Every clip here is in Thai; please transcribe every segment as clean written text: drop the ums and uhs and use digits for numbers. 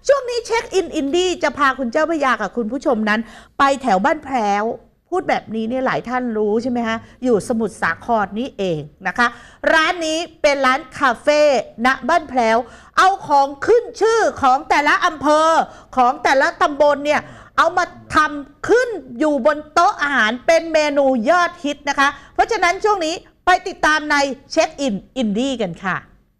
ช่วงนี้เช็คอินอินดี้จะพาคุณเจ้าพระยากับคุณผู้ชมนั้นไปแถวบ้านแพร้วพูดแบบนี้เนี่ยหลายท่านรู้ใช่ไหมคะอยู่สมุทรสาครนี่เองนะคะร้านนี้เป็นร้านคาเฟ่ณบ้านแพร้วเอาของขึ้นชื่อของแต่ละอำเภอของแต่ละตำบลเนี่ยเอามาทำขึ้นอยู่บนโต๊ะอาหารเป็นเมนูยอดฮิตนะคะเพราะฉะนั้นช่วงนี้ไปติดตามในเช็คอินอินดี้กันค่ะ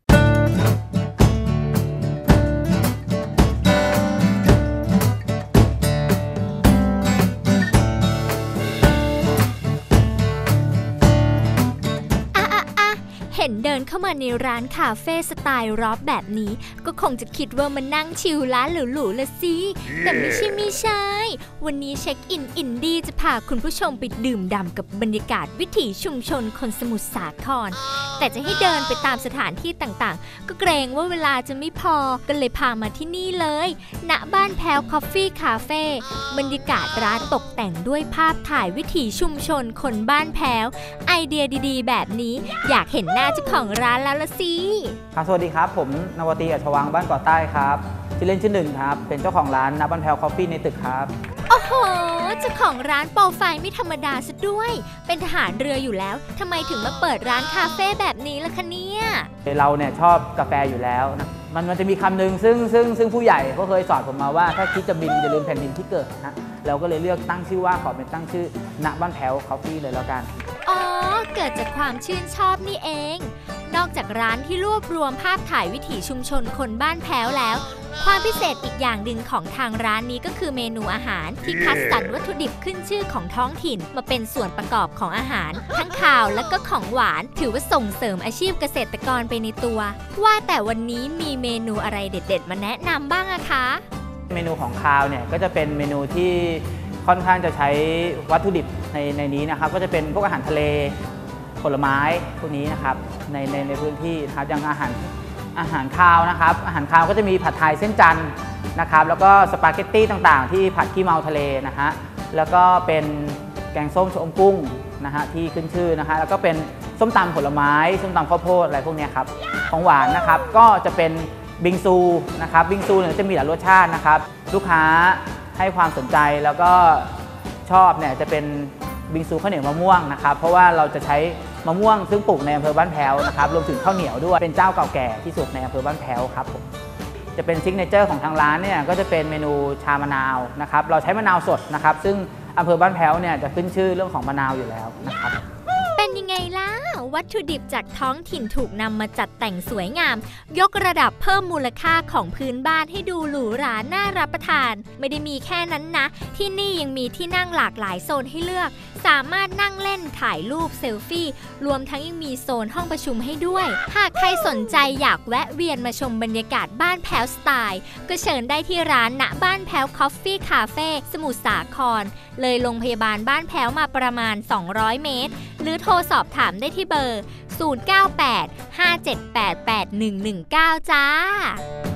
เห็นเดินเข้ามาในร้านคาเฟ่สไตล์ร็อบแบบนี้ก็คงจะคิดว่ามันนั่งชิลร้านหรูๆละสิแต่ไม่ใช่วันนี้เช็คอินอินดี้จะพาคุณผู้ชมไปดื่มด่ำกับบรรยากาศวิถีชุมชนคนสมุทรสาครแต่จะให้เดินไปตามสถานที่ต่างๆก็เกรงว่าเวลาจะไม่พอก็เลยพามาที่นี่เลยณบ้านแพร้วคอฟฟี่คาเฟ่บรรยากาศร้านตกแต่งด้วยภาพถ่ายวิถีชุมชนคนบ้านแพร้วไอเดียดีๆแบบนี้อยากเห็นหน้าเจ้าของร้านแล้วละสิครับสวัสดีครับผมนวตีอัชวังบ้านเกาะใต้ครับชื่อเล่นชื่อหนึ่งครับเป็นเจ้าของร้านณบ้านแพร้วคอฟฟี่ในตึกครับโอ้โหเจ้าของร้านโปรไฟล์ไม่ธรรมดาซะด้วยเป็นทหารเรืออยู่แล้วทำไมถึงมาเปิดร้านคาเฟ่แบบนี้ล่ะคะเนี่ยเราเนี่ยชอบกาแฟอยู่แล้วนะมันจะมีคำหนึ่งซึ่งผู้ใหญ่เขาเคยสอนผมมาว่าถ้าคิดจะบินอย่าลืมแผ่นดินที่เกิดนะเราก็เลยเลือกตั้งชื่อว่าขอเป็นตั้งชื่อณบ้านแพร้วคอฟฟี่เลยแล้วกันอ๋อเกิดจากความชื่นชอบนี่เองนอกจากร้านที่รวบรวมภาพถ่ายวิถีชุมชนคนบ้านแพร้วแล้วความพิเศษอีกอย่างหนึ่งของทางร้านนี้ก็คือเมนูอาหารที่คัดสรรวัตถุดิบขึ้นชื่อของท้องถิ่นมาเป็นส่วนประกอบของอาหารทั้งข้าวและก็ของหวานถือว่าส่งเสริมอาชีพเกษตรกรไปในตัวว่าแต่วันนี้มีเมนูอะไรเด็ดๆมาแนะนำบ้างอะคะเมนูของข้าวเนี่ยก็จะเป็นเมนูที่ค่อนข้างจะใช้วัตถุดิบในนี้นะครับก็จะเป็นพวกอาหารทะเลผลไม้พวกนี้นะครับในพื้นที่นะครับอย่างอาหารคาวนะครับอาหารคาวก็จะมีผัดไทยเส้นจันทร์นะครับแล้วก็สปาเกตตี้ต่างๆที่ผัดขี้เมาทะเลนะฮะแล้วก็เป็นแกงส้มชะอมกุ้งนะฮะที่ขึ้นชื่อนะฮะแล้วก็เป็นส้มตำผลไม้ส้มตำข้าวโพดอะไรพวกนี้ครับของหวานนะครับก็จะเป็นบิงซูนะครับบิงซูเนี่ยจะมีหลายรสชาตินะครับลูกค้าให้ความสนใจแล้วก็ชอบเนี่ยจะเป็นบิงซูข้าวเหนียวมะม่วงนะครับเพราะว่าเราจะใช้มะม่วงซึ่งปลูกในอำเภอบ้านแพร้วนะครับรวมถึงข้าวเหนียวด้วยเป็นเจ้าเก่าแก่ที่สุดในอำเภอบ้านแพร้วครับผมจะเป็นซิกเนเจอร์ของทางร้านเนี่ยก็จะเป็นเมนูชามะนาวนะครับเราใช้มะนาวสดนะครับซึ่งอำเภอบ้านแพร้วเนี่ยจะขึ้นชื่อเรื่องของมะนาวอยู่แล้วนะครับเป็นยังไงล่ะวัตถุดิบจากท้องถิ่นถูกนำมาจัดแต่งสวยงามยกระดับเพิ่มมูลค่าของพื้นบ้านให้ดูหรูหราน่ารับประทานไม่ได้มีแค่นั้นนะที่นี่ยังมีที่นั่งหลากหลายโซนให้เลือกสามารถนั่งเล่นถ่ายรูปเซลฟี่รวมทั้งยังมีโซนห้องประชุมให้ด้วยหากใครสนใจอยากแวะเวียนมาชมบรรยากาศบ้านแพร้วสไตล์ก็เชิญได้ที่ร้านณบ้านแพร้วคอฟฟี่คาเฟ่สมุทรสาครเลยโรงพยาบาลบ้านแพร้วมาประมาณ200 เมตรหรือโทรสอบถามได้ที่เบอร์ 0985788119 จ้า